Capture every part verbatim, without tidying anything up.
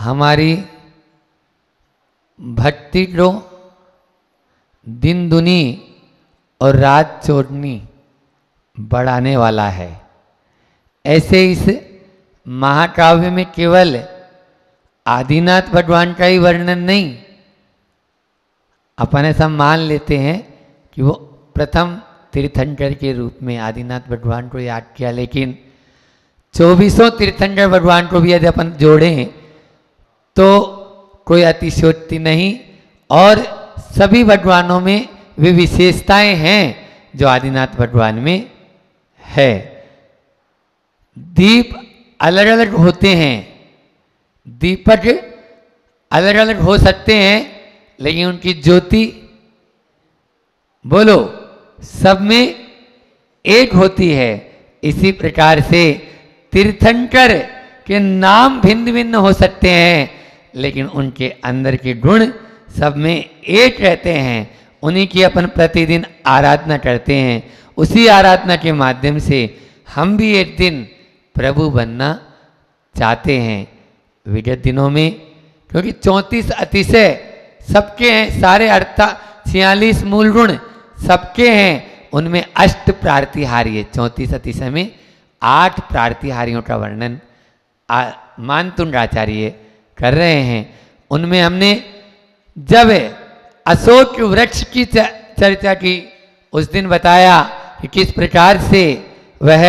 हमारी भक्ति को दिन दुनी और रात चौगुनी बढ़ाने वाला है। ऐसे इस महाकाव्य में केवल आदिनाथ भगवान का ही वर्णन नहीं, अपन ऐसा मान लेते हैं कि वो प्रथम तीर्थंकर के रूप में आदिनाथ भगवान को याद किया, लेकिन चौबीसों तीर्थंकर भगवान को भी यदि अपन जोड़ें तो कोई अतिशयोक्ति नहीं, और सभी भगवानों में वे विशेषताएं हैं जो आदिनाथ भगवान में है। दीप अलग अलग होते हैं, दीपक अलग अलग हो सकते हैं, लेकिन उनकी ज्योति बोलो सब में एक होती है। इसी प्रकार से तीर्थंकर के नाम भिन्न भिन्न हो सकते हैं, लेकिन उनके अंदर के गुण सब में एक रहते हैं। उन्हीं की अपन प्रतिदिन आराधना करते हैं। उसी आराधना के माध्यम से हम भी एक दिन प्रभु बनना चाहते हैं विगत दिनों में, क्योंकि चौंतीस अतिशय सबके हैं, सारे अर्थात छियालीस मूल गुण सबके हैं, उनमें अष्ट प्रार्तिहार्य, चौंतीस अतिशय में आठ प्रार्तिहार्यों का वर्णन मानतुंड आचार्य कर रहे हैं। उनमें हमने जब अशोक वृक्ष की चर्चा की उस दिन बताया कि किस प्रकार से वह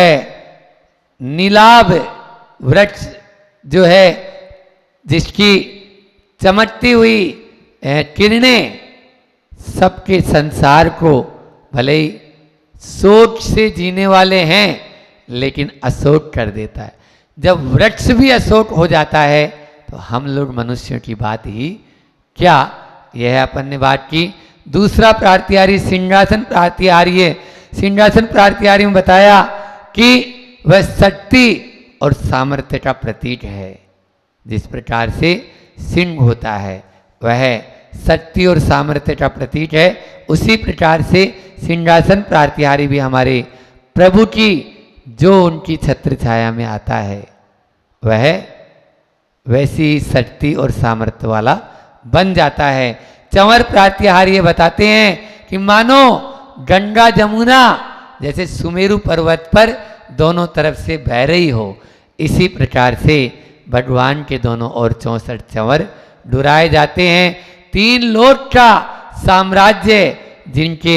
नीलाभ वृक्ष जो है, जिसकी चमकती हुई किरणें सबके संसार को भले ही शोक से जीने वाले हैं लेकिन अशोक कर देता है। जब वृक्ष भी अशोक हो जाता है तो हम लोग मनुष्यों की बात ही क्या। यह अपन ने बात की। दूसरा प्रार्तिहार्य सिंहासन प्रार्तिहार्य, सिंहासन प्रार्तिहार्य में बताया कि वह शक्ति और सामर्थ्य का प्रतीक है। जिस प्रकार से सिंह होता है वह शक्ति और सामर्थ्य का प्रतीक है, उसी प्रकार से सिंहासन प्रार्तिहार्य भी हमारे प्रभु की जो उनकी छत्र छाया में आता है वह वैसी शक्ति और सामर्थ्य वाला बन जाता है। चंवर प्रार्तिहार्य बताते हैं कि मानो गंगा जमुना जैसे सुमेरु पर्वत पर दोनों तरफ से बह रही हो, इसी प्रकार से भगवान के दोनों ओर चौसठ चंवर डुराए जाते हैं। तीन लोक का साम्राज्य जिनके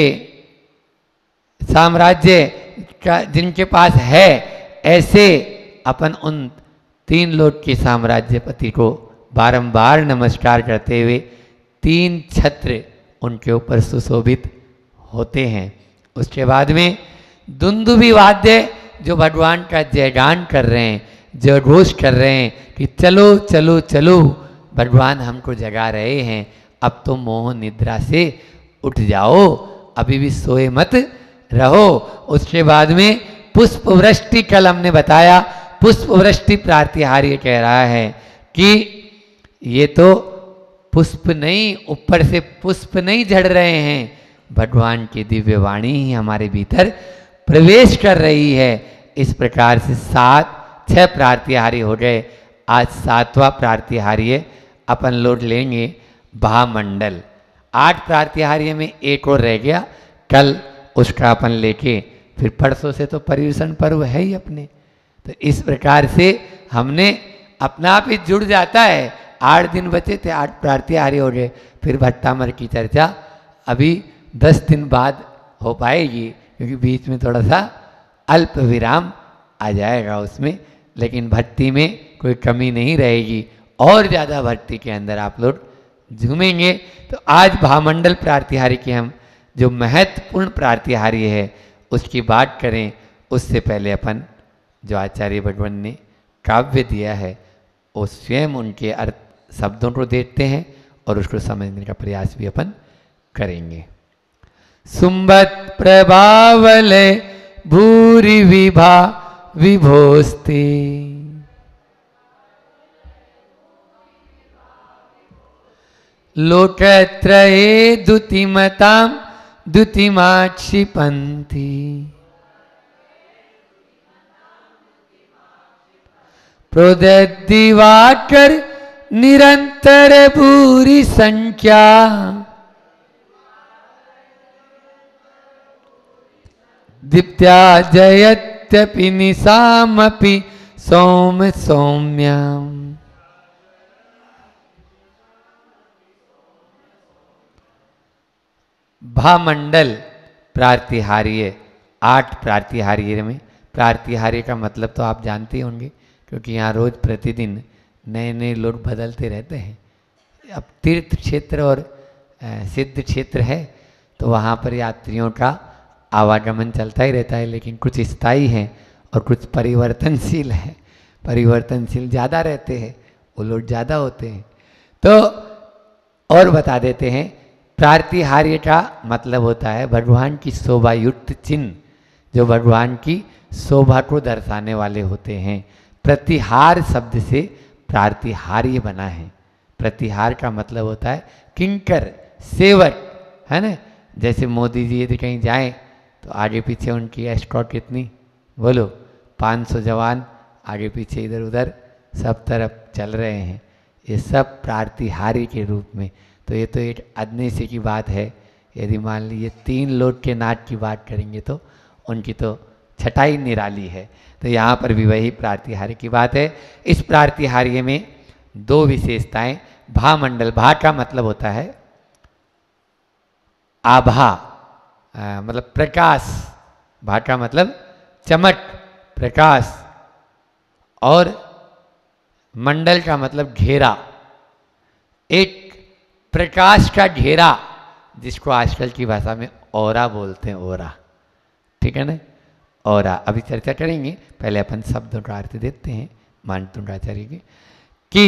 साम्राज्य का जिनके पास है, ऐसे अपन उन तीन लोक के साम्राज्यपति को बारंबार नमस्कार करते हुए तीन छत्र उनके ऊपर सुशोभित होते हैं। उसके बाद में दुंदुभी वाद्य जो भगवान का जयगान कर रहे हैं, जयघोष कर रहे हैं कि चलो चलो चलो, भगवान हमको जगा रहे हैं, अब तो मोह निद्रा से उठ जाओ, अभी भी सोए मत रहो। उसके बाद में पुष्प वृष्टि, कल हमने बताया पुष्प वृष्टि प्रार्तिहार्य कह रहा है कि ये तो पुष्प नहीं, ऊपर से पुष्प नहीं झड़ रहे हैं, भगवान की दिव्य वाणी ही हमारे भीतर प्रवेश कर रही है। इस प्रकार से सात छह प्रार्तिहार्य हो गए। आज सातवां प्रार्तिहार्य अपन लोग लेंगे भामंडल। आठ प्रार्तिहार्य में एक और रह गया, कल उसका अपन लेके फिर परसों से तो पर्यूषण पर्व है ही अपने। तो इस प्रकार से हमने अपना आप ही जुड़ जाता है। आठ दिन बचे थे, आठ प्रार्तिहार्य हो गए। फिर भट्टामर की चर्चा अभी दस दिन बाद हो पाएगी, क्योंकि बीच में थोड़ा सा अल्प विराम आ जाएगा उसमें, लेकिन भक्ति में कोई कमी नहीं रहेगी, और ज़्यादा भक्ति के अंदर आप लोग झूमेंगे। तो आज भामंडल प्रार्तिहार्य की हम जो महत्वपूर्ण प्रार्तिहार्य है उसकी बात करें, उससे पहले अपन जो आचार्य भगवान ने काव्य दिया है वो स्वयं उनके अर्थ शब्दों को देखते हैं और उसको समझने का प्रयास भी अपन करेंगे। सुंबत प्रभावले भूरि विभा विभोस्ते, लोकत्रये द्युतिमतां द्युतिमाक्षिपन्ति, प्रोदद्दिवाकर निरंतर भूरि संख्या दीप्त्या जयत्यपि निशामपि सौम्य सौम्याम। भामंडल प्रातिहार्य, आठ प्रातिहार्य में, प्रातिहार्य का मतलब तो आप जानते होंगे क्योंकि यहाँ रोज प्रतिदिन नए नए लोग बदलते रहते हैं। अब तीर्थ क्षेत्र और सिद्ध क्षेत्र है तो वहाँ पर यात्रियों का आवागमन चलता ही रहता है, लेकिन कुछ स्थायी हैं और कुछ परिवर्तनशील हैं। परिवर्तनशील ज़्यादा रहते हैं, वो लोग ज़्यादा होते हैं। तो और बता देते हैं, प्रातिहार्य का मतलब होता है भगवान की शोभा युक्त चिन्ह, जो भगवान की शोभा को दर्शाने वाले होते हैं। प्रतिहार शब्द से प्रातिहार्य बना है। प्रतिहार का मतलब होता है किंकर, सेवक, है ना। जैसे मोदी जी यदि कहीं जाएं तो आगे पीछे उनकी एस्कॉर्ट कितनी, बोलो, पाँच सौ जवान आगे पीछे इधर उधर सब तरफ चल रहे हैं। ये सब प्रातिहार्य के रूप में। तो ये तो एक अदनेसी की बात है। यदि मान लीजिए तीन लोग के नाच की बात करेंगे तो उनकी तो छटाई निराली है। तो यहाँ पर भी वही प्रातिहार्य की बात है। इस प्रातिहार्य में दो विशेषताएं। भामंडल, भा का मतलब होता है आभा, आ, मतलब प्रकाश। भा का मतलब चमक, प्रकाश। और मंडल का मतलब घेरा, एक प्रकाश का घेरा, जिसको आजकल की भाषा में ओरा बोलते हैं, ओरा, ठीक है ना, ओरा। अभी चर्चा करेंगे, पहले अपन शब्दों का अर्थ देते हैं मानतुंगाचार्य के कि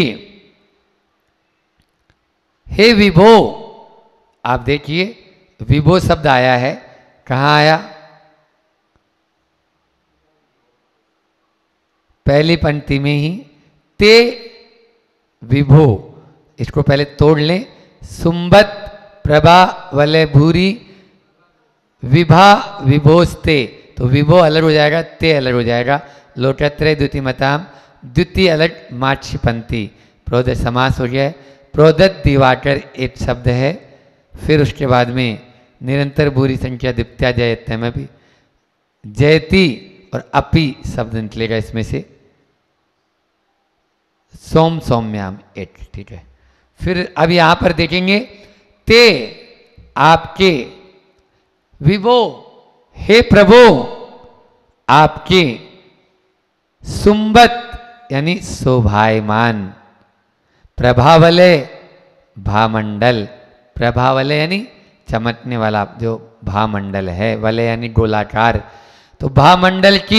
हे विभो। आप देखिए विभो शब्द आया है, कहाँ आया, पहली पंक्ति में ही, ते विभो। इसको पहले तोड़ लें। सुंबत प्रभा वलय भूरी विभा विभोस्ते, तो विभो अलग हो जाएगा, ते अलग हो जाएगा। लोटत्रय द्वितीय मताम, द्वितीय अलग माक्षिपंथी, प्रोदत समास हो गया। प्रोदत दिवाकर एक शब्द है। फिर उसके बाद में निरंतर भूरी संख्या दीप्त्या जयत्यम में भी जयती और अपि शब्द निकलेगा इसमें से। सोम सौम्याम एक, ठीक है। फिर अब यहां पर देखेंगे, ते आपके, विभो हे प्रभु आपके, सुंबत यानी शोभायमान, प्रभावलय भामंडल, प्रभावलय यानी चमकने वाला जो भामंडल है, वलय यानी गोलाकार। तो भामंडल की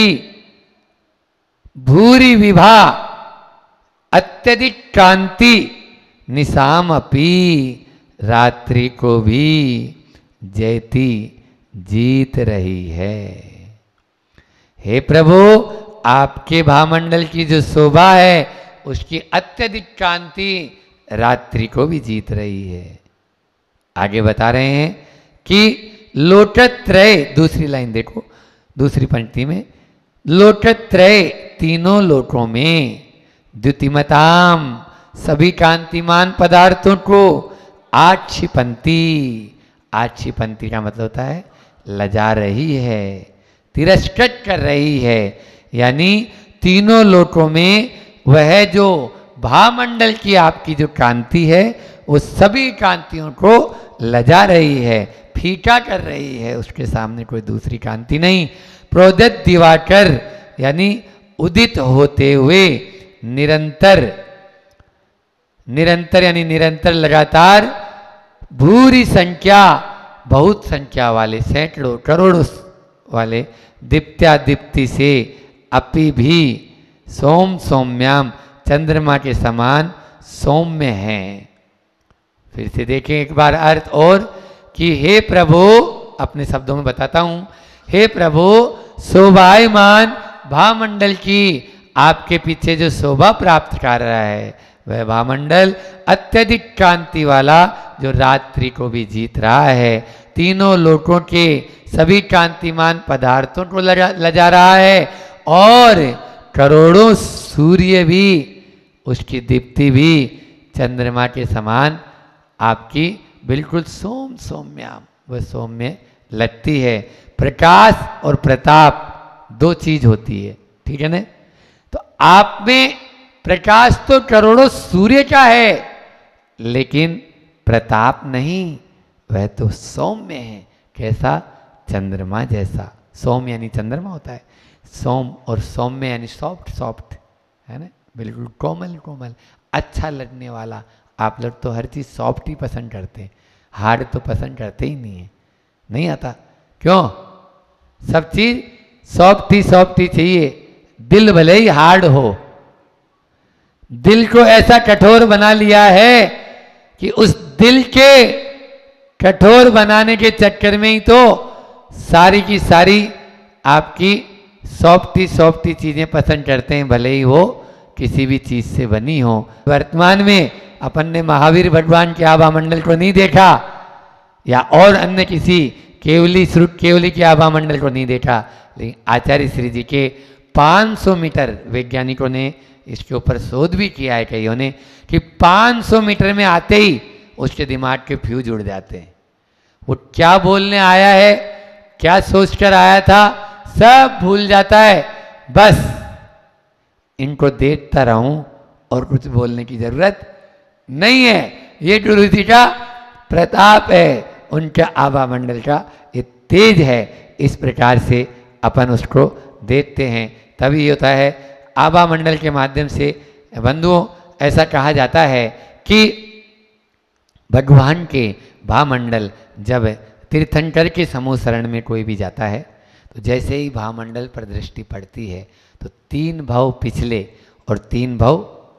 भूरी विभा अत्यधिक कांति, निशाम अपी रात्रि को भी जयती जीत रही है। हे प्रभु आपके भामंडल की जो शोभा है उसकी अत्यधिक कांति रात्रि को भी जीत रही है। आगे बता रहे हैं कि लोटत्रय, दूसरी लाइन देखो, दूसरी पंक्ति में, लोटत्रय तीनों लोटों में, द्युतिमताम सभी कांतिमान पदार्थों को, आक्षिपंती, आक्षिपंती का मतलब होता है लजा रही है, तिरस्कृत कर रही है। यानी तीनों लोकों में वह जो भामंडल की आपकी जो कांति है वो सभी कांतियों को लजा रही है, फीका कर रही है, उसके सामने कोई दूसरी कांति नहीं। प्रोदत दिवाकर यानी उदित होते हुए, निरंतर, निरंतर यानी निरंतर लगातार, भूरी संख्या बहुत संख्या वाले, सैकड़ों करोड़ों वाले, दीप्त्या दीप्ति से, अपि भी, सोम सौम्याम चंद्रमा के समान सौम्य हैं। फिर से देखें एक बार अर्थ और कि हे प्रभु, अपने शब्दों में बताता हूं, हे प्रभु शोभायमान भामंडल की आपके पीछे जो शोभा प्राप्त कर रहा है वह भामंडल अत्यधिक कांति वाला जो रात्रि को भी जीत रहा है, तीनों लोकों के सभी कांतिमान पदार्थों को लजा रहा है और करोड़ों सूर्य भी, उसकी दीप्ति भी चंद्रमा के समान आपकी बिल्कुल सोम सौम्याम, वह सौम्य लगती है। प्रकाश और प्रताप दो चीज होती है, ठीक है ना। तो आप में प्रकाश तो करोड़ों सूर्य का है, लेकिन प्रताप नहीं, वह तो सौम्य है। कैसा? चंद्रमा जैसा। सौम्य यानी चंद्रमा होता है, सोम और सौम्य यानी सॉफ्ट सॉफ्ट, है ना, बिल्कुल कोमल कोमल, अच्छा लगने वाला। आप लोग तो हर चीज़ सॉफ्ट ही पसंद करते हैं, हार्ड तो पसंद करते ही नहीं है, नहीं आता। क्यों? सब चीज़ सॉफ्ट ही सॉफ्ट ही चाहिए, दिल भले ही हार्ड हो। दिल को ऐसा कठोर बना लिया है कि उस दिल के कठोर बनाने के चक्कर में ही तो सारी की सारी आपकी सॉफ्टी सॉफ्टी चीजें पसंद करते हैं, भले ही वो किसी भी चीज से बनी हो। वर्तमान में अपन ने महावीर भगवान के आभा मंडल को नहीं देखा, या और अन्य किसी केवली श्रुत केवली के आभा मंडल को नहीं देखा, लेकिन आचार्य श्री जी के पाँच सौ मीटर, वैज्ञानिकों ने इसके ऊपर शोध भी किया है कईयों ने, कि पाँच सौ मीटर में आते ही उसके दिमाग के फ्यूज उड़ जाते हैं। वो क्या बोलने आया है, क्या सोचकर आया था, सब भूल जाता है। बस इनको देखता रहूं और कुछ बोलने की जरूरत नहीं है। ये गुरु जी का प्रताप है, उनका आभा मंडल का ये तेज है। इस प्रकार से अपन उसको देखते हैं, तभी होता है। आभा मंडल के माध्यम से बंधुओं, ऐसा कहा जाता है कि भगवान के भामंडल, जब तीर्थंकर के समूह शरण में कोई भी जाता है, तो जैसे ही भामंडल पर दृष्टि पड़ती है तो तीन भाव पिछले और तीन भाव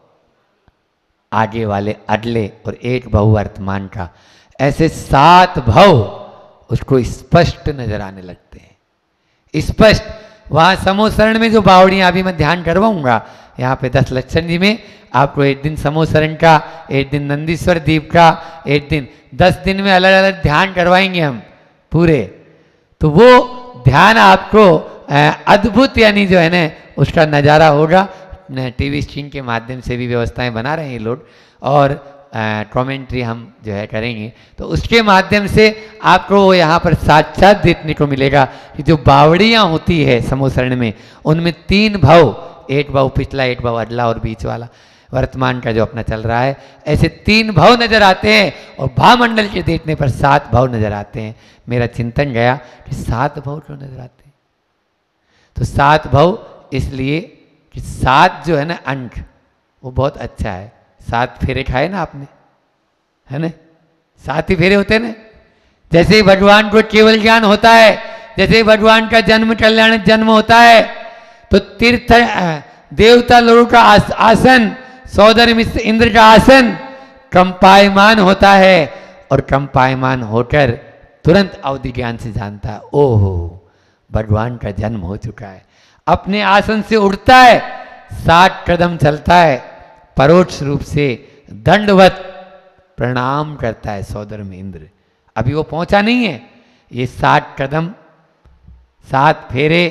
आगे वाले अगले और एक भाव वर्तमान का, ऐसे सात भाव उसको स्पष्ट नजर आने लगते हैं। स्पष्ट वहाँ समूह शरण में जो बावड़ियाँ अभी मैं ध्यान करवाऊंगा, यहाँ पे दस लक्षण जी में आपको एक दिन समूह शरण का, एक दिन नंदीश्वर द्वीप का, एक दिन, दस दिन में अलग अलग ध्यान करवाएंगे हम पूरे। तो वो ध्यान आपको अद्भुत यानी जो है ना उसका नज़ारा होगा। टीवी स्क्रीन के माध्यम से भी व्यवस्थाएं बना रहे हैं लोग, और कमेंट्री हम जो है करेंगे, तो उसके माध्यम से आपको वो यहाँ पर साक्षात देखने को मिलेगा कि जो बावड़ियाँ होती है समूह शरण में, उनमें तीन भाव, एक भाव पिछला, एक भाव अगला और बीच वाला वर्तमान का जो अपना चल रहा है, ऐसे तीन भाव नजर आते हैं। और भामंडल के देखने पर सात भाव नजर आते हैं। मेरा चिंतन गया कि सात भाव क्यों नजर आते हैं? तो सात भाव इसलिए कि सात जो है ना अंक, वो बहुत अच्छा है। सात फेरे खाए ना आपने, है ना, सात ही फेरे होते हैं ना। जैसे ही भगवान को केवल ज्ञान होता है, जैसे ही भगवान का जन्म कल्याण जन्म होता है, तो तीर्थ देवता लोगों का आसन, सौदर मित्र इंद्र का आसन कंपायमान होता है, और कंपायमान होकर तुरंत अवधि ज्ञान से जानता है, ओहो भगवान का जन्म हो चुका है। अपने आसन से उठता है, सात कदम चलता है, परोक्ष रूप से दंडवत प्रणाम करता है सौदर में इंद्र। अभी वो पहुंचा नहीं है, ये सात कदम, सात फेरे,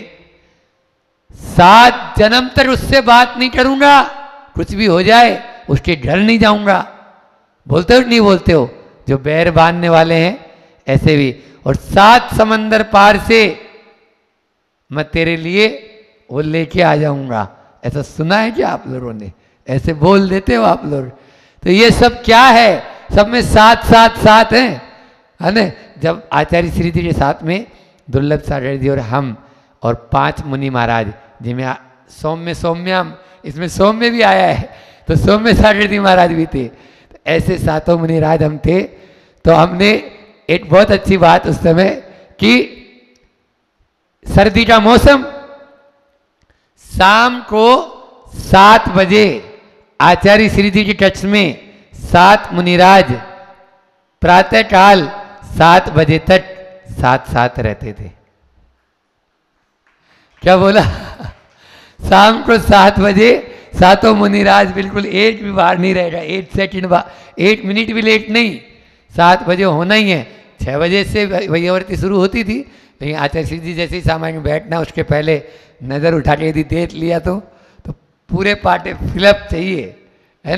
सात जन्म तक उससे बात नहीं करूंगा, कुछ भी हो जाए उसके घर नहीं जाऊंगा। बोलते हो नहीं बोलते हो? जो बैर बांधने वाले हैं ऐसे भी। और सात समंदर पार से मैं तेरे लिए वो लेके आ जाऊंगा, ऐसा सुना है क्या आप लोगों ने? ऐसे बोल देते हो आप लोग। तो ये सब क्या है? सब में सात सात सात हैं, है ना। जब आचार्य श्री जी के साथ में दुर्लभ सागर जी और हम और पांच मुनि महाराज, जिनमें सौम्य सौम्यम, इसमें सौम्य भी आया है, तो सौम्य सागर जी महाराज भी थे। तो ऐसे सातों मुनि राज हम थे। तो हमने एक बहुत अच्छी बात उस समय कि सर्दी का मौसम, शाम को सात बजे आचार्य श्री जी के कक्ष में सात मुनिराज प्रातः काल सात बजे तक साथ साथ रहते थे। क्या बोला? शाम को सात बजे सातों मुनिराज बिल्कुल एक भी बाहर नहीं रहेगा, एक सेकंड बार, एक मिनट भी लेट नहीं। सात बजे होना ही है। छः बजे से वैयावर्ती शुरू होती थी, लेकिन आचार्य श्री जी जैसे ही सामान में बैठना, उसके पहले नज़र उठा के यदि देख लिया तो तो पूरे पाटे फिलअप चाहिए, है ना।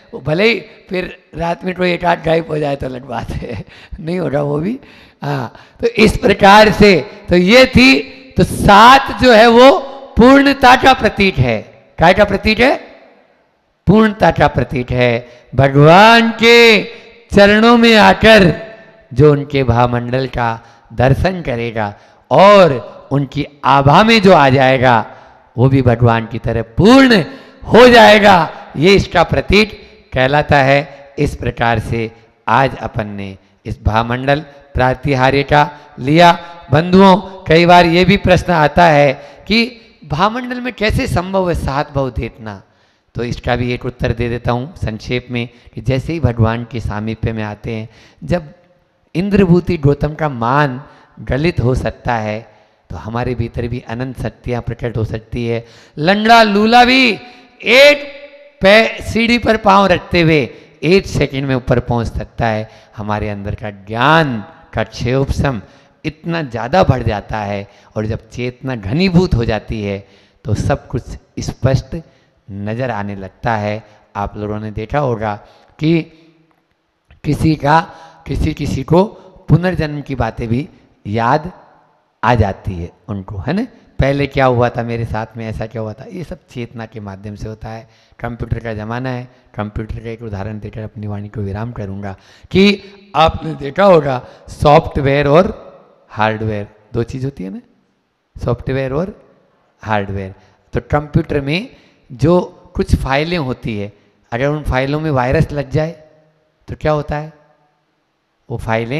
भले ही फिर रात में कोई एक आध गायब हो जाए तो अलग बात है, नहीं हो रहा वो भी। हाँ, तो इस प्रकार से तो ये थी, तो सात जो है वो पूर्णता का प्रतीक है। क्या का प्रतीक है? पूर्णता का प्रतीक है। भगवान के चरणों में आकर जो उनके भावमंडल का दर्शन करेगा और उनकी आभा में जो आ जाएगा वो भी भगवान की तरह पूर्ण हो जाएगा, ये इसका प्रतीक कहलाता है। इस प्रकार से आज अपन ने इस भावमंडल प्रातिहार्य का लिया। बंधुओं, कई बार ये भी प्रश्न आता है कि भावमंडल में कैसे संभव है सात भाव देखना, तो इसका भी एक उत्तर दे देता हूँ संक्षेप में कि जैसे ही भगवान के सामीप्य में आते हैं, जब इंद्रभूति गौतम का मान गलित हो सकता है तो हमारे भीतर भी अनंत शक्तियाँ प्रकट हो सकती है। लंगड़ा लूला भी एक पे सीढ़ी पर पांव रखते हुए एक सेकंड में ऊपर पहुंच सकता है। हमारे अंदर का ज्ञान का क्षेयोपशम इतना ज़्यादा बढ़ जाता है और जब चेतना घनीभूत हो जाती है तो सब कुछ स्पष्ट नज़र आने लगता है। आप लोगों ने देखा होगा कि किसी का किसी किसी को पुनर्जन्म की बातें भी याद आ जाती है उनको, है ना। पहले क्या हुआ था मेरे साथ में, ऐसा क्या हुआ था, ये सब चेतना के माध्यम से होता है। कंप्यूटर का ज़माना है। कंप्यूटर का एक उदाहरण देकर अपनी वाणी को विराम करूंगा कि आपने देखा होगा सॉफ्टवेयर और हार्डवेयर दो चीज़ होती है ना, सॉफ्टवेयर और हार्डवेयर। तो कंप्यूटर में जो कुछ फाइलें होती है, अगर उन फाइलों में वायरस लग जाए तो क्या होता है, वो फाइलें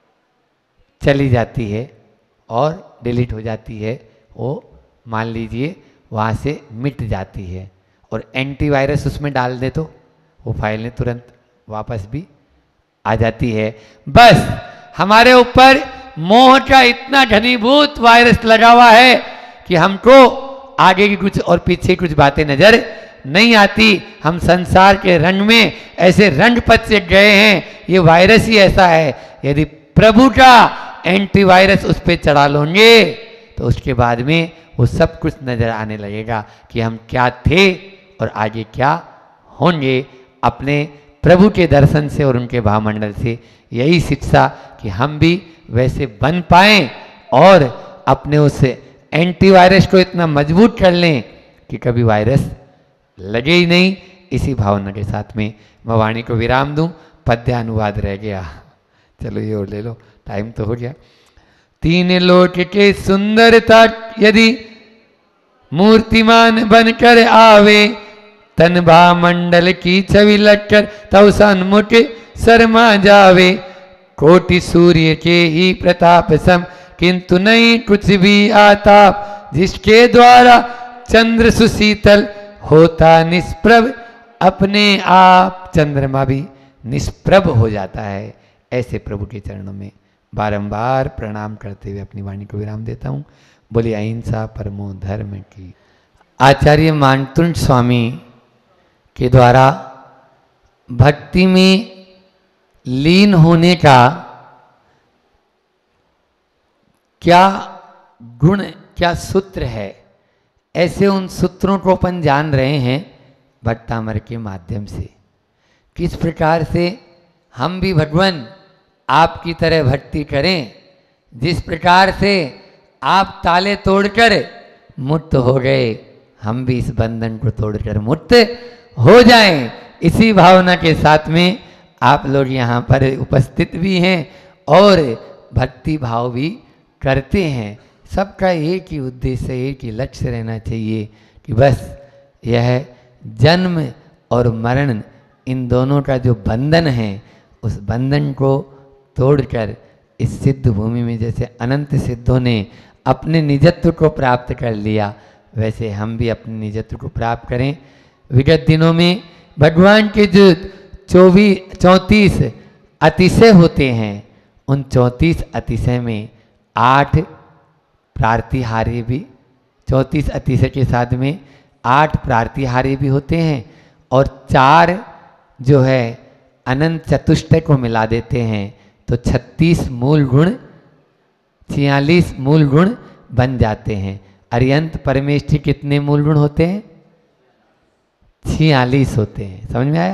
चली जाती है और डिलीट हो जाती है, वो मान लीजिए वहाँ से मिट जाती है। और एंटीवायरस उसमें डाल दे तो वो फाइलें तुरंत वापस भी आ जाती है। बस हमारे ऊपर मोह का इतना घनीभूत वायरस लगा हुआ है कि हमको आगे की कुछ और पीछे कुछ बातें नजर नहीं आती। हम संसार के रंग में ऐसे रंग पत से गए हैं, ये वायरस ही ऐसा है। यदि प्रभु का एंटीवायरस उस पर चढ़ा लोगे तो उसके बाद में वो सब कुछ नजर आने लगेगा कि हम क्या थे और आगे क्या होंगे। अपने प्रभु के दर्शन से और उनके भावमंडल से यही शिक्षा कि हम भी वैसे बन पाएं और अपने उस एंटीवायरस को इतना मजबूत कर लें कि कभी वायरस लगे ही नहीं। इसी भावना के साथ में मैं वाणी को विराम दूं। पद्यानुवाद रह गया, चलो ये और ले लो, टाइम तो हो गया। तीन लोक के सुंदरता यदि मूर्तिमान बनकर आवे, तन भामंडल की छवि लगकर तव सन्मुख शर्मा जावे। कोटि सूर्य के ही प्रताप सम किंतु नहीं कुछ भी आताप, जिसके द्वारा चंद्र सुशीतल होता निष्प्रभ अपने आप। चंद्रमा भी निष्प्रभ हो जाता है। ऐसे प्रभु के चरणों में बारंबार प्रणाम करते हुए अपनी वाणी को विराम देता हूँ। बोलिए अहिंसा परमो धर्म की। आचार्य मानतुंड स्वामी के द्वारा भक्ति में लीन होने का क्या गुण, क्या सूत्र है, ऐसे उन सूत्रों को अपन जान रहे हैं भट्टामर के माध्यम से। किस प्रकार से हम भी भगवान आपकी तरह भक्ति करें, जिस प्रकार से आप ताले तोड़कर मुक्त हो गए, हम भी इस बंधन को तोड़कर मुक्त हो जाएं। इसी भावना के साथ में आप लोग यहाँ पर उपस्थित भी हैं और भक्ति भाव भी करते हैं। सबका एक ही उद्देश्य, एक ही लक्ष्य रहना चाहिए कि बस यह जन्म और मरण, इन दोनों का जो बंधन है, उस बंधन को तोड़कर इस सिद्ध भूमि में जैसे अनंत सिद्धों ने अपने निजत्व को प्राप्त कर लिया, वैसे हम भी अपने निजत्व को प्राप्त करें। विगत दिनों में भगवान के जो चौबीस चौंतीस अतिशय होते हैं, उन चौंतीस अतिशय में आठ प्रातिहार्य भी, चौंतीस अतिशय के साथ में आठ प्रातिहार्य भी होते हैं और चार जो है अनंत चतुष्टय को मिला देते हैं तो छत्तीस मूल गुण, छियालीस मूल गुण बन जाते हैं। अरियंत परमेष्ठी कितने मूल गुण होते हैं? छियालीस होते हैं। समझ में आया?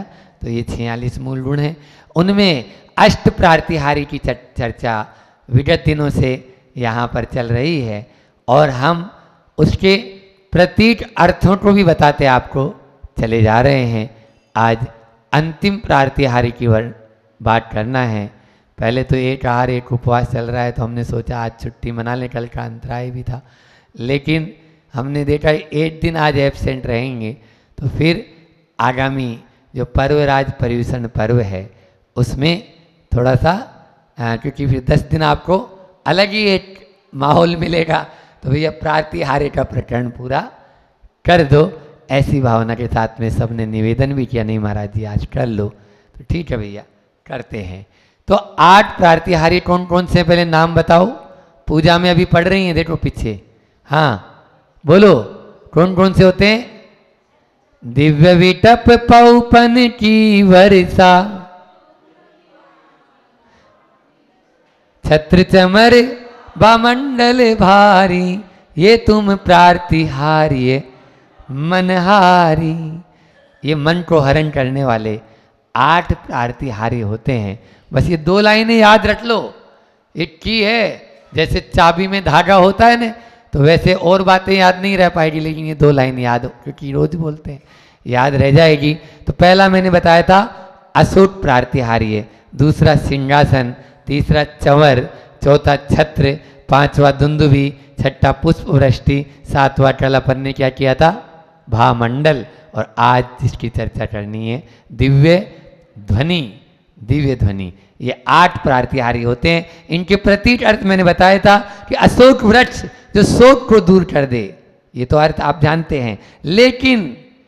तो ये छियालीस मूल गुण हैं। उनमें अष्ट प्रातिहारी की चर्चा विगत दिनों से यहाँ पर चल रही है और हम उसके प्रतीक अर्थों को भी बताते आपको चले जा रहे हैं। आज अंतिम प्रातिहारी की बात करना है। पहले तो एक आहार एक उपवास चल रहा है, तो हमने सोचा आज छुट्टी मना लें, कल का अंतराय भी था, लेकिन हमने देखा एक दिन आज एब्सेंट रहेंगे तो फिर आगामी जो पर्वराज पर्यूषण पर्व है उसमें थोड़ा सा आ, क्योंकि फिर दस दिन आपको अलग ही एक माहौल मिलेगा, तो भैया प्रातिहार्य का प्रकरण पूरा कर दो। ऐसी भावना के साथ में सबने निवेदन भी किया, नहीं महाराज जी आज कर लो, तो ठीक है भैया करते हैं। तो आठ प्रातिहार्य कौन कौन से पहले नाम बताओ, पूजा में अभी पढ़ रही हैं देखो पीछे, हाँ बोलो कौन कौन से होते हैं। दिव्य विटप पौपन की वर्षा, छत्र चमर बामंडल भारी, ये तुम प्रातिहार्य मनहारी। ये मन को हरण करने वाले आठ प्रातिहार्य होते हैं। बस ये दो लाइनें याद रख लो। एक की है जैसे चाबी में धागा होता है ना, तो वैसे और बातें याद नहीं रह पाएगी, लेकिन ये दो लाइन याद हो क्योंकि रोज बोलते हैं, याद रह जाएगी। तो पहला मैंने बताया था असुट प्रातिहार्य, दूसरा सिंहासन, तीसरा चंवर, चौथा छत्र, पांचवा दुंदुभी, छठा पुष्प वृष्टि, सातवां कलापन ने क्या किया था भामंडल, और आज जिसकी चर्चा करनी है दिव्य ध्वनि। दिव्य ध्वनि ये आठ प्रातिहार्य होते हैं। इनके प्रतीक अर्थ मैंने बताया था कि अशोक वृक्ष जो शोक को दूर कर दे, ये तो अर्थ आप जानते हैं, लेकिन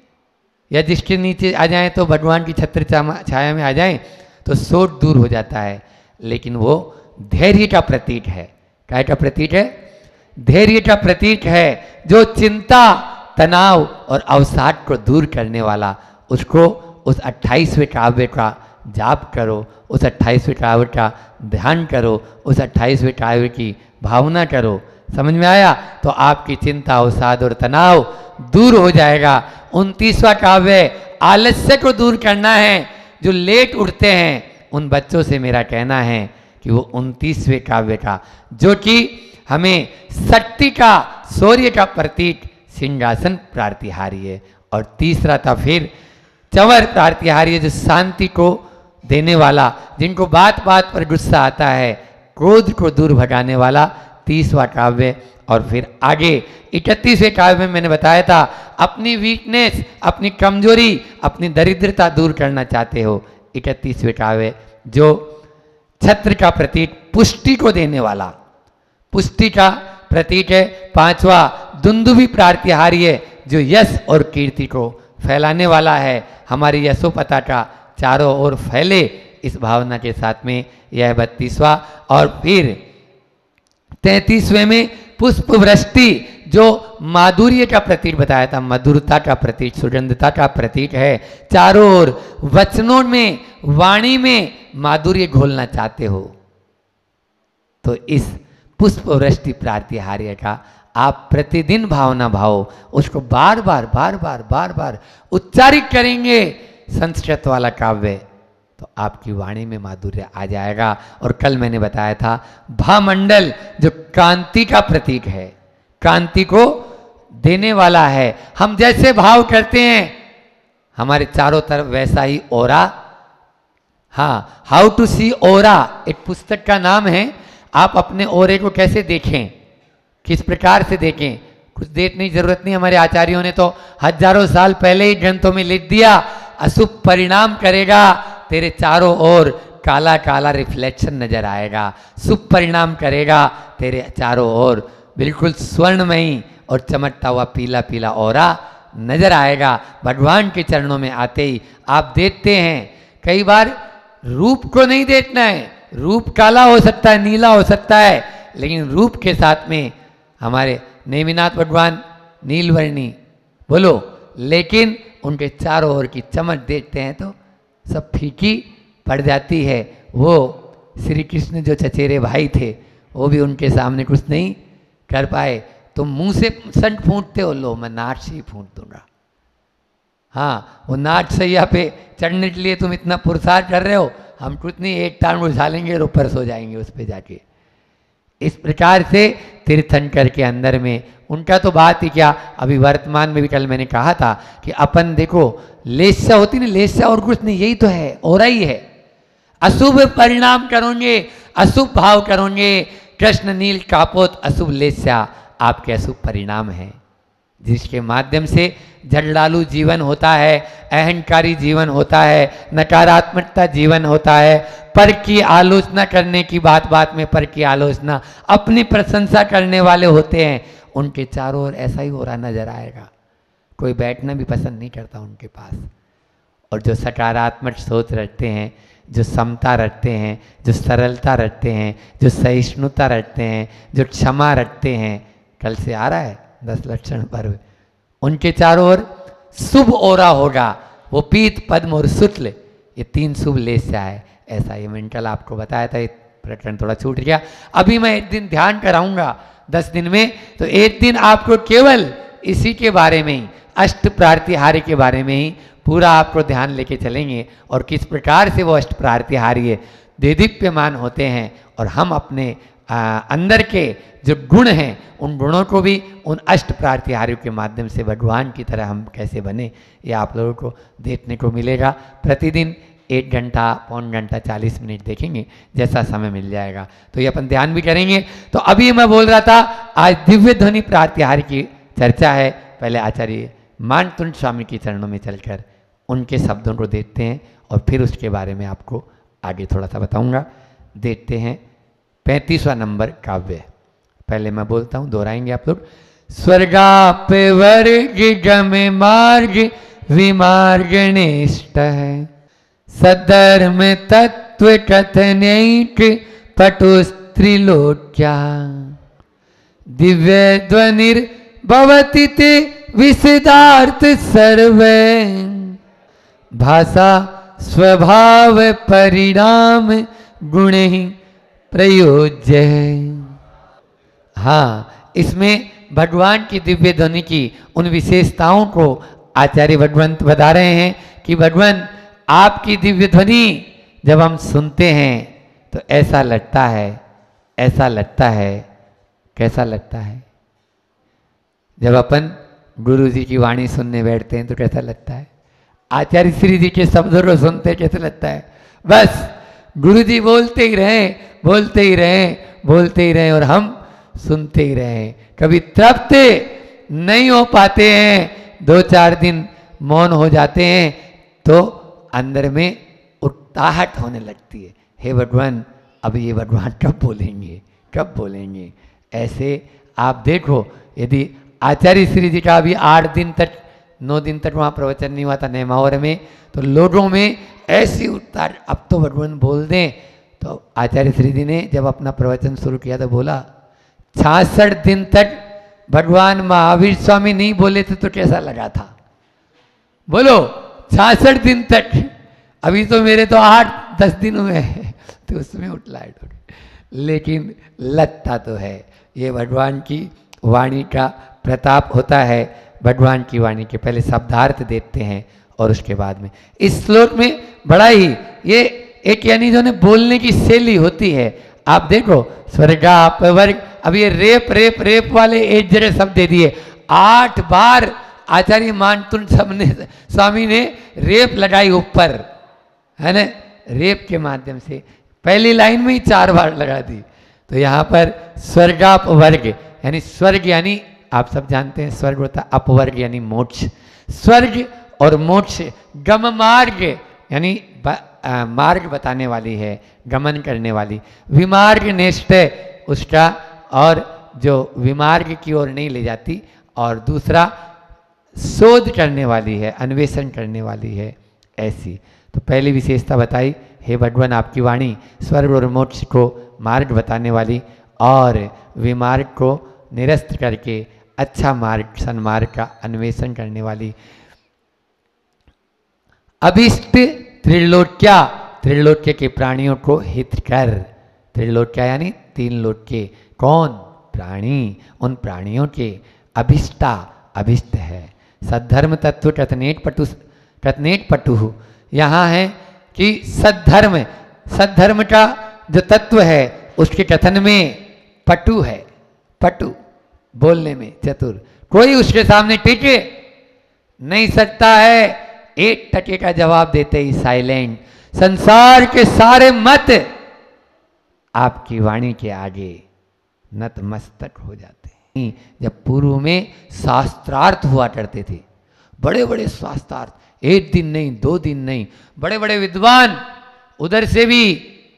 या जिसके नीचे आ जाएं तो भगवान की छत्र छाया में आ जाएं तो शोक दूर हो जाता है, लेकिन वो धैर्य का प्रतीक है। क्या का प्रतीक है? धैर्य का प्रतीक है। जो चिंता तनाव और अवसाद को दूर करने वाला, उसको उस अट्ठाईसवें काव्य का जाप करो, उस अट्ठाईसवें काव्य का ध्यान करो, उस अट्ठाईसवें काव्य की भावना करो। समझ में आया? तो आपकी चिंता अवसाद और तनाव दूर हो जाएगा। उनतीसवां काव्य आलस्य को दूर करना है। जो लेट उठते हैं उन बच्चों से मेरा कहना है कि वो उनतीसवें काव्य का, जो कि हमें शक्ति का शौर्य का प्रतीक सिंहासन प्रातिहार्य, और तीसरा था फिर चंवर प्रातिहार्य जो शांति को देने वाला, जिनको बात बात पर गुस्सा आता है, क्रोध को दूर भगाने वाला तीसवा काव्य। और फिर आगे इकतीसवें काव्य में मैंने बताया था अपनी वीकनेस, अपनी कमजोरी, अपनी दरिद्रता दूर करना चाहते हो, इकतीसवें काव्य जो छत्र का प्रतीक पुष्टि को देने वाला, पुष्टि का प्रतीक है। पांचवा दुंदुभी प्रातिहार्य जो यश और कीर्ति को फैलाने वाला है, हमारी यशोपता का चारों ओर फैले, इस भावना के साथ में यह बत्तीसवा। और फिर तैंतीसवें में पुष्प वृष्टि जो माधुर्य का प्रतीक बताया था, मधुरता का प्रतीक, सुगंधता का प्रतीक है। चारों ओर वचनों में, वाणी में माधुर्य घोलना चाहते हो तो इस पुष्प वृष्टि प्रातिहार्य का आप प्रतिदिन भावना भाव, उसको बार बार बार बार बार बार उच्चारित करेंगे संस्कृत वाला काव्य, तो आपकी वाणी में माधुर्य आ जाएगा। और कल मैंने बताया था भामंडल जो कांति का प्रतीक है, कांति को देने वाला है। हम जैसे भाव करते हैं हमारे चारों तरफ वैसा ही ओरा। हाँ, हाउ टू सी ओरा एक पुस्तक का नाम है। आप अपने ओरे को कैसे देखें, किस प्रकार से देखें, कुछ देखने की जरूरत नहीं। हमारे आचार्यों ने तो हजारों साल पहले ही ग्रंथों में लिख दिया, अशुभ परिणाम करेगा, तेरे चारों ओर काला काला रिफ्लेक्शन नजर आएगा। शुभ परिणाम करेगा, तेरे चारों ओर बिल्कुल स्वर्णमयी और चमकता हुआ पीला पीला ओरा नजर आएगा। भगवान के चरणों में आते ही आप देखते हैं, कई बार रूप को नहीं देखना है, रूप काला हो सकता है, नीला हो सकता है, लेकिन रूप के साथ में हमारे नेमिनाथ भगवान नीलवर्णी बोलो, लेकिन उनके चारों ओर की चमक देखते हैं तो सब फीकी पड़ जाती है। वो श्री कृष्ण जो चचेरे भाई थे वो भी उनके सामने कुछ नहीं कर पाए। तुम मुंह से संट फूंकते हो, लो मैं नाक से ही फूंक दूंगा। हाँ, वो नाट सैया पे चढ़ने के लिए तुम इतना पुरस्कार कर रहे हो, हम कुछ नहीं, एक टांग उछालेंगे लेंगे और ऊपर सो जाएंगे उस पे जाके। इस प्रकार से तीर्थंकर के अंदर में उनका तो बात ही क्या, अभी वर्तमान में भी कल मैंने कहा था कि अपन देखो लेस्या होती ना, लेस्या और कुछ नहीं, यही तो है, और ही है। अशुभ परिणाम करोगे, अशुभ भाव करोगे, कृष्ण नील कापोत अशुभ लेस्या आपके अशुभ परिणाम है, जिसके माध्यम से जड़लालू जीवन होता है, अहंकारी जीवन होता है, नकारात्मकता जीवन होता है, पर की आलोचना करने की बात बात में पर की आलोचना, अपनी प्रशंसा करने वाले होते हैं, उनके चारों ओर ऐसा ही हो रहा नजर आएगा, कोई बैठना भी पसंद नहीं करता उनके पास। और जो सकारात्मक सोच रखते हैं, जो समता रखते हैं, जो सरलता रखते हैं, जो सहिष्णुता रखते हैं, जो क्षमा रखते हैं, कल से आ रहा है दस लक्षण पर्व, उनके चारों ओर शुभ ओरा होगा, वो पीत पद्म और शुक्ल, ये तीन शुभ लेस्या है। ऐसा ये मैंने कल आपको बताया था, ये प्रकरण थोड़ा छूट गया। अभी मैं एक दिन ध्यान कराऊंगा दस दिन में, तो एक दिन आपको केवल इसी के बारे में ही, अष्ट प्रार्तिहार्य के बारे में ही पूरा आपको ध्यान लेके चलेंगे, और किस प्रकार से वो अष्ट प्रार्तिहार्य देदीप्यमान होते हैं, और हम अपने आ, अंदर के जो गुण हैं उन गुणों को भी उन अष्ट प्रार्तिहार्यों के माध्यम से भगवान की तरह हम कैसे बने, ये आप लोगों को देखने को मिलेगा। प्रतिदिन एक घंटा पौन घंटा चालीस मिनट देखेंगे, जैसा समय मिल जाएगा तो ये अपन ध्यान भी करेंगे। तो अभी मैं बोल रहा था आज दिव्य ध्वनि प्रार्तिहार्य की चर्चा है। पहले आचार्य मानतुंड स्वामी के चरणों में चलकर उनके शब्दों को देखते हैं, और फिर उसके बारे में आपको आगे थोड़ा सा बताऊंगा। देखते हैं पैंतीसवां नंबर काव्य, पहले मैं बोलता हूँ, दोहराएंगे आप लोग। स्वर्गाप वर्ग गमे मार्ग विमार्ग निष्ठ है, सधर्म तत्व कथनैक पटुस्त्रिलोक्या, दिव्य ध्वनिर्भवति ते विशदार्थ सर्वे, भाषा स्वभाव परिणाम गुण ही प्रयोज्य है। हाँ, इसमें भगवान की दिव्य ध्वनि की उन विशेषताओं को आचार्य भगवंत बता रहे हैं कि भगवान आपकी दिव्य ध्वनि जब हम सुनते हैं तो ऐसा लगता है, ऐसा लगता है, कैसा लगता है? जब अपन गुरु जी की वाणी सुनने बैठते हैं तो कैसा लगता है? आचार्य श्री जी के शब्दों को सुनते कैसे लगता है? बस गुरु जी बोलते ही रहे, बोलते ही रहे, बोलते ही रहे, और हम सुनते ही रहे। कभी तृप्त नहीं हो पाते हैं, दो चार दिन मौन हो जाते हैं तो अंदर में उत्साहट होने लगती है, हे भगवान अब ये भगवान कब बोलेंगे, कब बोलेंगे। ऐसे आप देखो, यदि आचार्य श्री जी का अभी आठ दिन तक नौ दिन तक वहाँ प्रवचन नहीं हुआ था नेमावर में, तो लोगों में ऐसी उत्साह, अब तो भगवान बोल दें। तो आचार्य श्री जी ने जब अपना प्रवचन शुरू किया तो बोला छियासठ दिन तक भगवान महावीर स्वामी नहीं बोले थे तो कैसा लगा था? बोलो, छियासठ दिन तक, अभी तो मेरे तो आठ दस दिन हुए हैं तो उसमें उठलाहट हो गई, लेकिन लगता तो है। ये भगवान की वाणी का प्रताप होता है। भगवान की वाणी के पहले शब्दार्थ देते हैं और उसके बाद में इस श्लोक में बड़ा ही ये एक यानी जो ने बोलने की शैली होती है। आप देखो स्वर्गाप वर्ग, अब ये रेप रेप रेप वाले एक जगह शब्द दे दिए, आठ बार आचार्य मानतुंड सबने स्वामी ने रेप लगाई ऊपर, है ना, रेप के माध्यम से पहली लाइन में ही चार बार लगा दी। तो यहाँ पर स्वर्गाप वर्ग यानी स्वर्ग, यानी आप सब जानते हैं स्वर्ग होता है अपवर्ग यानी मोक्ष, स्वर्ग और मोक्ष, गम मार्ग यानी मार्ग बताने वाली है, गमन करने वाली, विमार्ग नेष्ट उसका, और जो विमार्ग की ओर नहीं ले जाती, और दूसरा शोध करने वाली है, अन्वेषण करने वाली है, ऐसी। तो पहली विशेषता बताई, हे भगवान आपकी वाणी स्वर्ग और मोक्ष को मार्ग बताने वाली और विमार्ग को निरस्त करके अच्छा मार्ग सन्मार्ग का अन्वेषण करने वाली। अभिष्ट त्रिलोक्या, त्रिलोक्य के प्राणियों को हित कर, त्रिलोक्या यानी तीन लोक्य, कौन? प्राणी, उन प्राणियों के अभिष्टा, अभिष्ट है। सद्धर्म तत्व टथनेट पटु टथनेट पटु, यहाँ है कि सद्धर्म, सद्धर्म का जो तत्व है उसके कथन में पटु है, पटु बोलने में चतुर, कोई उसके सामने टिके नहीं सकता है। एक टके का जवाब देते ही साइलेंट, संसार के सारे मत आपकी वाणी के आगे नतमस्तक हो जाते हैं। जब पूर्व में शास्त्रार्थ हुआ करते थे, बड़े बड़े शास्त्रार्थ, एक दिन नहीं दो दिन नहीं, बड़े बड़े विद्वान उधर से भी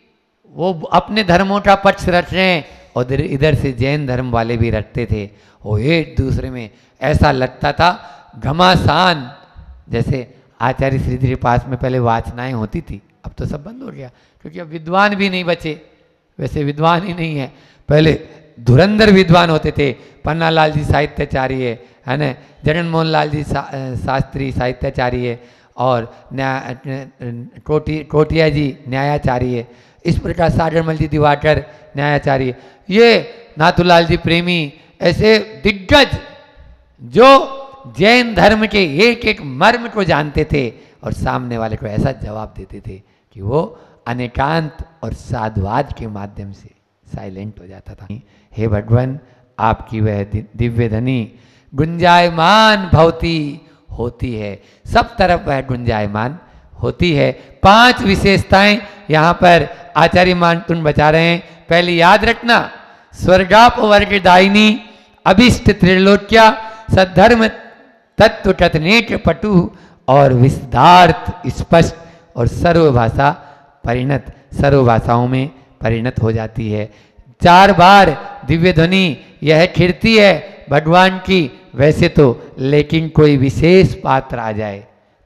वो अपने धर्मों का पक्ष रख रहे हैं और इधर से जैन धर्म वाले भी रखते थे। वो एक दूसरे में ऐसा लगता था घमासान, जैसे आचार्य श्रीधर के पास में पहले वाचनाएं होती थी, अब तो सब बंद हो गया क्योंकि अब विद्वान भी नहीं बचे, वैसे विद्वान ही नहीं है। पहले धुरंधर विद्वान होते थे, पन्ना लाल जी साहित्याचार्य है ना, जगन मोहन लाल जी सा, शास्त्री साहित्याचार्य और न्याय कोटी कोटिया जी न्यायाचार्य, इस प्रकार सागरमल जी दिवाकर न्यायाचार्य, ये नाथूलाल जी प्रेमी, ऐसे दिग्गज जो जैन धर्म के एक एक मर्म को जानते थे और सामने वाले को ऐसा जवाब देते थे कि वो अनेकांत और साधुवाद के माध्यम से साइलेंट हो जाता था। हे भगवान, आपकी वह दिव्य ध्वनि गुंजायमान भवती होती है, सब तरफ वह गुंजायमान होती है। पांच विशेषताएं यहाँ पर आचार्य मानतुन बता रहे हैं। पहली याद रखना, स्वर्गापवर्गदायिनी अभिष्ट त्रिलोक्या सद्धर्म तत्व टथनेट पटु और विस्तार्थ स्पष्ट और सर्वभाषा परिणत, सर्वभाषाओं में परिणत हो जाती है। चार बार दिव्य ध्वनि यह खिड़ती है भगवान की, वैसे तो, लेकिन कोई विशेष पात्र आ जाए।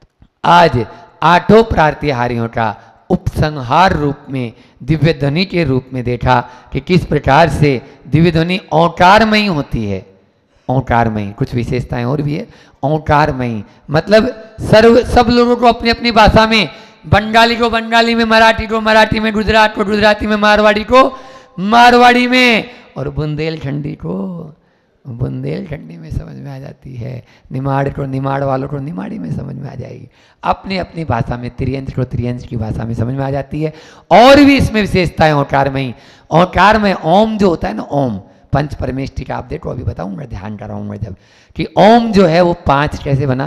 आज आठों प्रातिहारियों का उपसंहार रूप में दिव्य ध्वनि के रूप में देखा कि किस प्रकार से दिव्य ध्वनि ओंकारमयी होती है। ओंकारमयी, कुछ विशेषताएं और भी है। ओंकारमयी मतलब सर्व सब लोगों को अपनी अपनी भाषा में, बंगाली को बंगाली में, मराठी को मराठी में, गुजरात को गुजराती में, मारवाड़ी को मारवाड़ी में और बुंदेलखंडी को बुंदेलखंडी में समझ में आ जाती है, निमाड़ को निमाड़ वालों को निमाड़ी में समझ में आ जाएगी, अपनी अपनी भाषा में, त्रियंश को त्रियंश की भाषा में समझ में आ जाती है। और भी इसमें विशेषताएं ओंकार में ही, ओंकार में ओम जो होता है ना, ओम पंच परमेष्टि का आप देखो, अभी बताऊंगा, ध्यान कराऊंगा जब, कि ओम जो है वो पांच कैसे बना।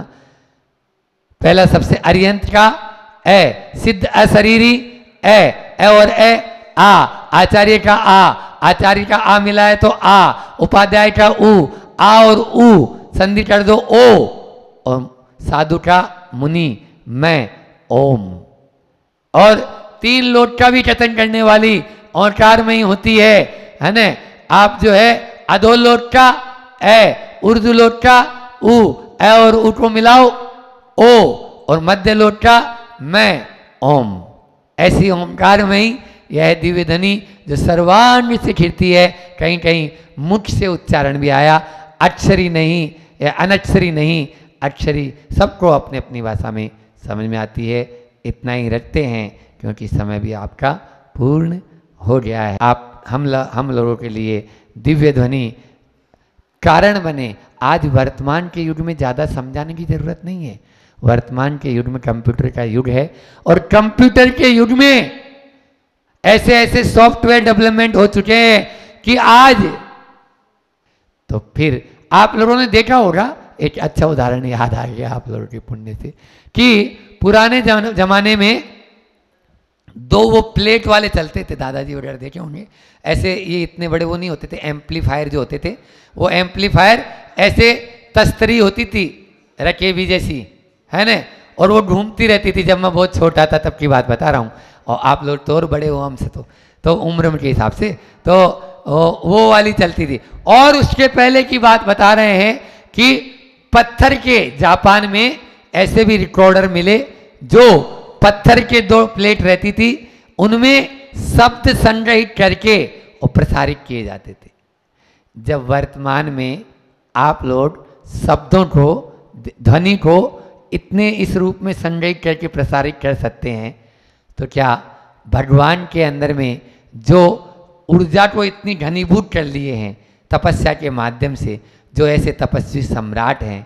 पहला सबसे अरियंत का ए, सिद्ध अशरीरी ए, ए और ए आ, आचार्य का आ, आचार्य का आ मिला है तो आ, उपाध्याय का उ, आ और उ संधि कर दो ओ, और साधु का मुनि मैं ओम। और तीन लोट का भी कथन करने वाली ओंकार में ही होती है, है ना। आप जो है अधो लोट का ए, उर्दू लोट का उ, ए और उ को मिलाओ ओ, और मध्य लोट का मैं ओम। ऐसी ओंकार में ही यह दिव्य ध्वनि जो सर्वांग से खिड़ती है, कहीं कहीं मुख से उच्चारण भी आया, अक्षरी नहीं या अनक्षरी नहीं, अक्षरी सबको अपनी अपनी भाषा में समझ में आती है। इतना ही रखते हैं क्योंकि समय भी आपका पूर्ण हो गया है। आप हम ल, हम लोगों के लिए दिव्य ध्वनि कारण बने। आज वर्तमान के युग में ज़्यादा समझाने की जरूरत नहीं है। वर्तमान के युग में कंप्यूटर का युग है, और कंप्यूटर के युग में ऐसे ऐसे सॉफ्टवेयर डेवलपमेंट हो चुके हैं कि आज, तो फिर आप लोगों ने देखा होगा, एक अच्छा उदाहरण याद आ गया आप लोगों के पुण्य से, कि पुराने जमाने में दो वो प्लेट वाले चलते थे, दादाजी वगैरह देखे होंगे, ऐसे ये इतने बड़े वो नहीं होते थे, एम्पलीफायर जो होते थे, वो एम्पलीफायर ऐसे तस्तरी होती थी रकेबी जैसी, है ना, और वो घूमती रहती थी। जब मैं बहुत छोटा था तब की बात बता रहा हूँ, और आप लोग तो और बड़े हो हमसे, तो तो उम्र के हिसाब से तो वो वाली चलती थी। और उसके पहले की बात बता रहे हैं कि पत्थर के, जापान में ऐसे भी रिकॉर्डर मिले जो पत्थर के दो प्लेट रहती थी, उनमें शब्द संग्रहित करके और प्रसारित किए जाते थे। जब वर्तमान में आप लोग शब्दों को, ध्वनि को इतने इस रूप में संग्रहित करके प्रसारित कर सकते हैं, तो क्या भगवान के अंदर में जो ऊर्जा को इतनी घनीभूत कर लिए हैं तपस्या के माध्यम से, जो ऐसे तपस्वी सम्राट हैं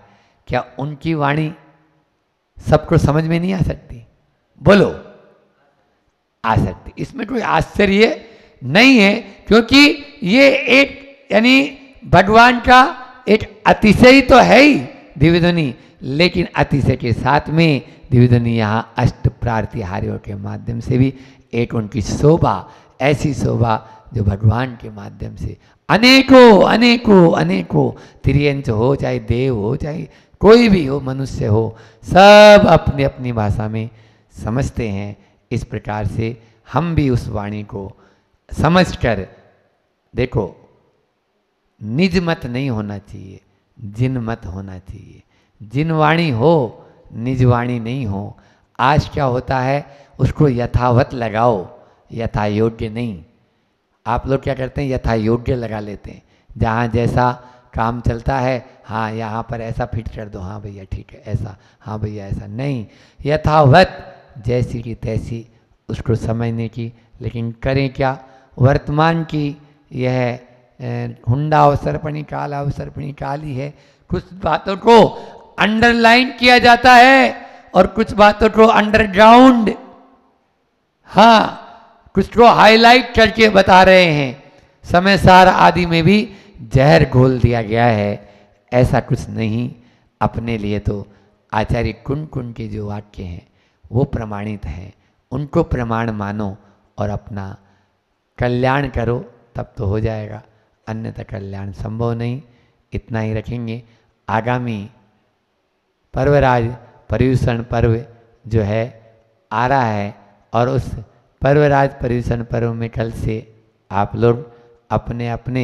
क्या उनकी वाणी सबको समझ में नहीं आ सकती? बोलो, आ सकती। इसमें कोई आश्चर्य नहीं है, क्योंकि ये एक यानी भगवान का एक अतिशय तो है ही दिव्य ध्वनि, लेकिन अतिशय के साथ में दिव्य ध्वनि यहाँ अष्ट प्रातिहार्यों के माध्यम से भी एक उनकी शोभा, ऐसी शोभा जो भगवान के माध्यम से अनेकों अनेकों अनेकों त्रियंच हो, चाहे देव हो, चाहे कोई भी हो, मनुष्य हो, सब अपनी अपनी भाषा में समझते हैं। इस प्रकार से हम भी उस वाणी को समझकर, देखो, निज मत नहीं होना चाहिए, जिन मत होना चाहिए। जिन वाणी हो, निज वाणी नहीं हो। आज क्या होता है, उसको यथावत लगाओ, यथा योग्य नहीं। आप लोग क्या करते हैं, यथा योग्य लगा लेते हैं। जहाँ जैसा काम चलता है, हाँ यहाँ पर ऐसा फिट कर दो, हाँ भैया ठीक है, ऐसा, हाँ भैया ऐसा नहीं, यथावत जैसी की तैसी उसको समझने की। लेकिन करें क्या, वर्तमान की यह हुंडा अवसर्पणी काल अवसर्पणी काल ही है। कुछ बातों को अंडरलाइन किया जाता है और कुछ बातों को अंडरग्राउंड, हाँ, कुछ को हाईलाइट करके बता रहे हैं। समय सार आदि में भी जहर घोल दिया गया है, ऐसा कुछ नहीं। अपने लिए तो आचार्य कुंड कुंड के जो वाक्य हैं वो प्रमाणित हैं, उनको प्रमाण मानो और अपना कल्याण करो, तब तो हो जाएगा, अन्यथा कल्याण संभव नहीं। इतना ही रखेंगे। आगामी पर्वराज पर्यूषण पर्व जो है आ रहा है, और उस पर्वराज पर्यूषण पर्व में कल से आप लोग अपने अपने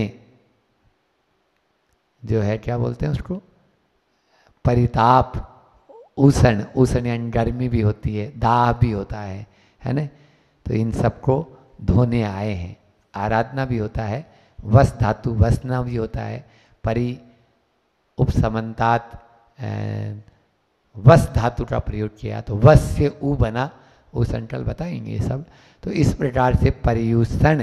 जो है क्या बोलते हैं उसको, परिताप, उष्ण, उष्ण यानी गर्मी भी होती है, दाह भी होता है, है ना। तो इन सबको धोने आए हैं। आराधना भी होता है, वस धातु वसना भी होता है, परि उपसमन्तात वस धातु का प्रयोग किया तो वस से उ बना, उष्ण कल बताएंगे ये सब। तो इस प्रकार से पर्यूषण,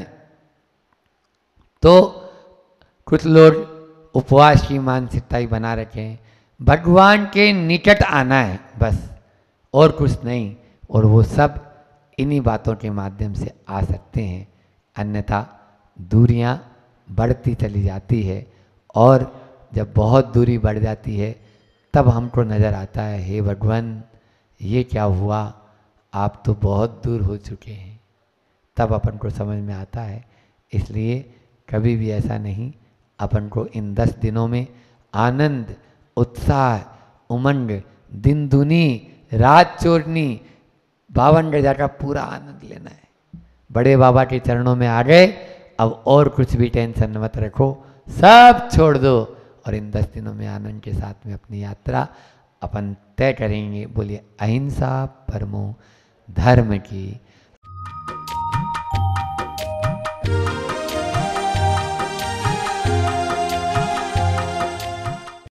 तो कुछ लोग उपवास की मानसिकता ही बना रखे हैं। भगवान के निकट आना है बस, और कुछ नहीं, और वो सब इन्हीं बातों के माध्यम से आ सकते हैं। अन्यथा दूरियां बढ़ती चली जाती है, और जब बहुत दूरी बढ़ जाती है तब हमको नज़र आता है, हे भगवान ये क्या हुआ, आप तो बहुत दूर हो चुके हैं। तब अपन को समझ में आता है। इसलिए कभी भी ऐसा नहीं, अपन को इन दस दिनों में आनंद, उत्साह, उमंग, दिन दुनी रात चोरनी, बावन गजा का पूरा आनंद लेना है। बड़े बाबा के चरणों में आ गए, अब और कुछ भी टेंशन मत रखो, सब छोड़ दो, और इन दस दिनों में आनंद के साथ में अपनी यात्रा अपन तय करेंगे। बोलिए अहिंसा परमो धर्म की